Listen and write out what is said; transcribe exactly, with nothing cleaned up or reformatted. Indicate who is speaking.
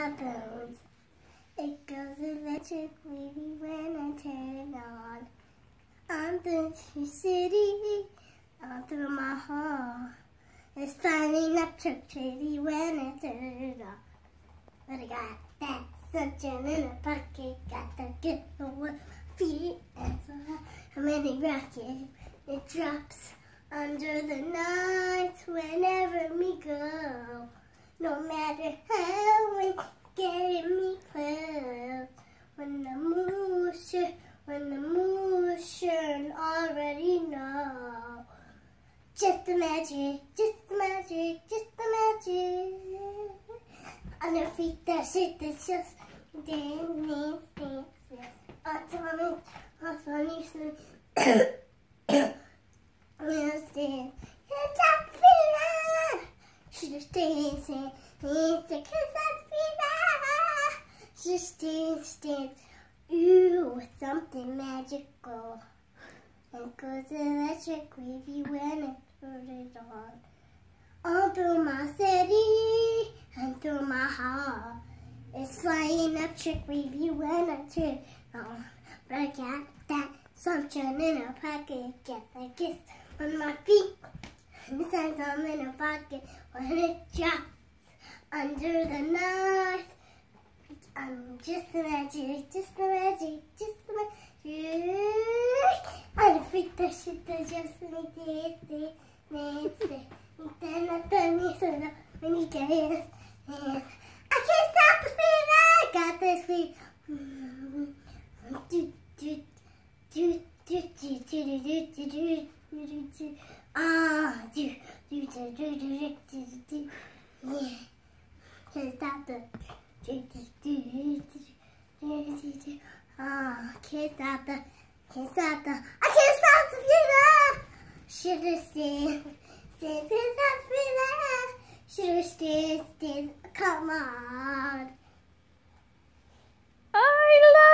Speaker 1: bones. It goes electric wavy when I turn it on. On the city, on through my hall. It's finding up truck tree when I turn it on. But I got that sunshine in a pocket, got to get over feet. And so how many rockets it drops under the night whenever we go. No matter how it's getting me close. When the moon's sure, when the moon's sure, already know. Just the magic, just the magic, just the magic. On their feet, that shit that's just dance, dance, dance, dance. Autonomy, autonomy, understand. It's a feeling. Just dancing, dancing, cause that's feeling. Just dance, dance. Ooh, with something magical. And goes electric wavy when I turn it on. All through my city and through my heart. It's flying up trick wavy when I turn it on. But I got that sunshine in a pocket. Get a kiss on my feet. And the sun's I'm in a pocket when it drops under the night. I'm just the magic, just the magic, just the magic. I defeat the shit that just make this, this, this, this. Then I turn me so that when you get it, and I can't stop the feeling. I got this feeling. Do, do, do, do, do, do, do, do, do, do, do. Ah, do, do, do, do, do, do, do. Yeah. Can't stop the. Do, do, do, do, do, do, do. Ah, can't stop the. Can't stop the. I can't stop the feeling. Should've stayed. Stay, stay, stop feeling. Should've stayed, stayed. Come on.
Speaker 2: I love